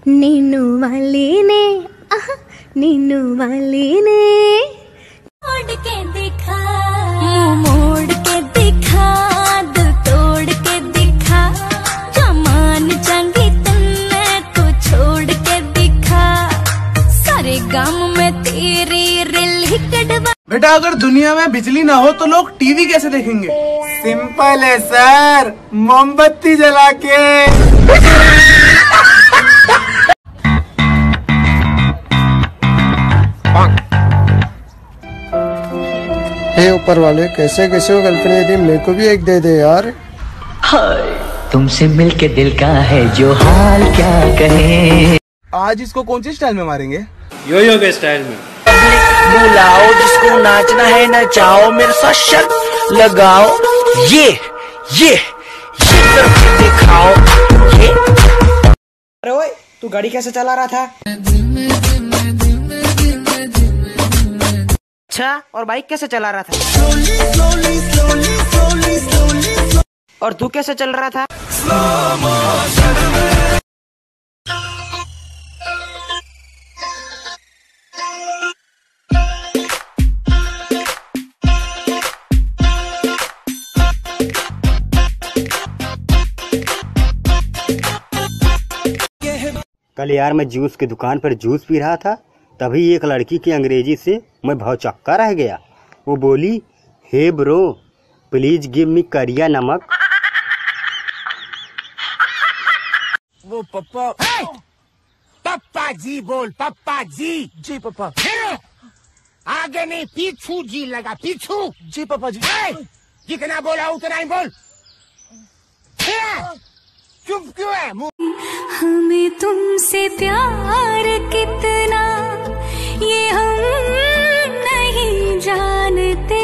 नीनू वाली ने नीनू वाली ने मोड़ के दिखा, मोड़ के दिखा, दिल तोड़ के दिखा, कमान चंगी तुमने को छोड़ के दिखा, सारे गांव में तेरी रिल कटवा। बेटा अगर दुनिया में बिजली ना हो तो लोग टीवी कैसे देखेंगे? सिंपल है सर, मोमबत्ती जला के। हे ऊपर वाले, कैसे कैसे हो गर्लफ्रेंड दी, मेरे को भी एक दे दे यार। तुमसे मिलके दिल का है जो हाल क्या कहे। आज इसको कौन सी स्टाइल में मारेंगे? यो के स्टाइल में। बुलाओ जिसको नाचना है नचाओ, मेरे साथ शर्त लगाओ, ये करके दिखाओ ये। अरे ओए, तू गाड़ी कैसे चला रहा था? अच्छा, और बाइक कैसे चला रहा था? और तू कैसे चल रहा था? कल यार मैं जूस की दुकान पर जूस पी रहा था, तभी एक लड़की की अंग्रेजी से मैं भौचक्का रह गया। वो बोली, hey bro please give me करिया नमक। वो पप्पा पप्पा जी बोल, पप्पा जी। जी पप्पा। आगे नहीं पीछू जी लगा, पीछू। जी पापा जी। जितना बोला उतना ही बोल। चुप क्यों है? हमें तुमसे प्यार कितना ये हम नहीं जानते,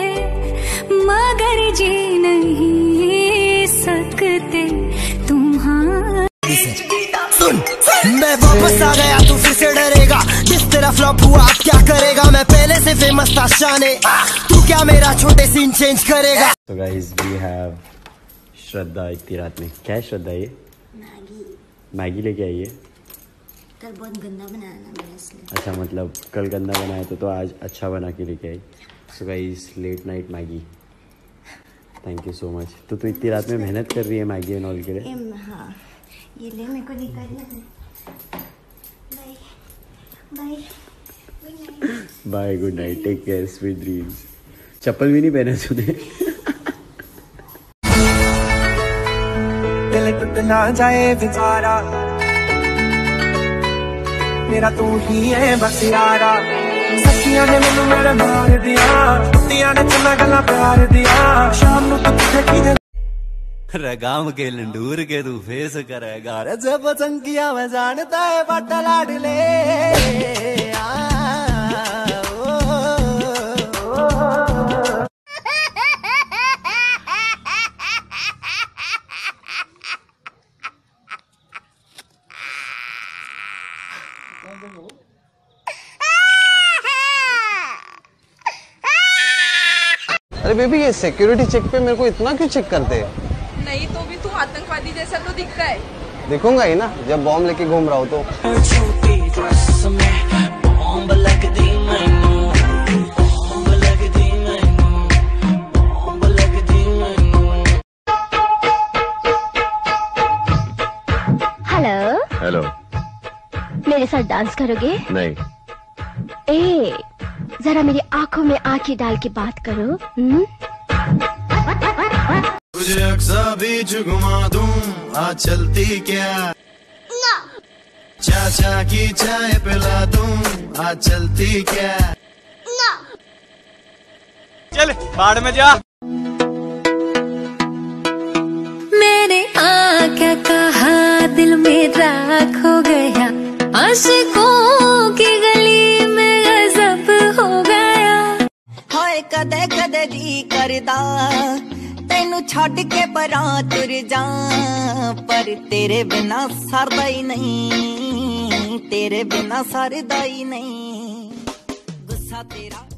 मगर जी नहीं सकते तुम्हारे। सुन, मैं वापस आ गया तू फिर से डरेगा, जिस तरह फ्लॉप हुआ आप क्या करेगा, मैं पहले से फेमस था शाने, तू क्या मेरा छोटे सीन चेंज करेगा। तो गाइस वी हैव श्रद्धा इतनी रात में। क्या है श्रद्धा ये? मैगी लेके आई है। कल बहुत गंदा बनाया ना मैंने इसलिए। अच्छा, मतलब कल गंदा बनाया तो आज अच्छा बना के लेके आई। So guys late night Maggi, thank you so much. तो तू इतनी रात में मेहनत कर रही है मैगी एंड ऑल के लिए। हाँ, ये ले मेरे को निकालना है। Bye bye bye, good night, take care, sweet dreams. चप्पल भी नहीं पहना तूने। दिल टूट ना जाए बेचारा, मेरा तू ही है बस यारा। सखियां ने मैनू मेरे मार दिया, कुत्तियां ने चना गला प्यार दिया, शाम नू तू किथे रगाम के लंडूर के तू फेस करेगा, जब चंकिया में जानता है बट लाडले। अरे बेबी, ये सिक्योरिटी चेक पे मेरे को इतना क्यों चेक करते हैं? नहीं तो भी तू आतंकवादी जैसा तो दिखता है। देखूंगा ही ना जब बॉम्ब लेके घूम रहा हो तो। हेलो हेलो, मेरे साथ डांस करोगे? नहीं। ए जरा मेरी आंखों में आंखें डाल के बात करो। तुझे अक्सा बीच घुमा दूं, आज चलती क्या? चाचा की चाय पिला दूं, आज चलती क्या? चल बाढ़ में जा। मैंने क्या कहा, दिल मेरा खो गया, आशिकों की गली में गजब हो गया। हाय कदे कदे जी करदा तेनू छड़ के परां तुर जा, पर तेरे बिना सरदा ही नहीं, तेरे बिना सरदा ही नहीं, गुस्सा तेरा